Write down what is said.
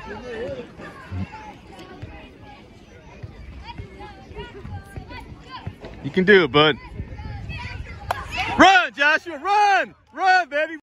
You can do it, bud. Run, Joshua, run! Run, baby!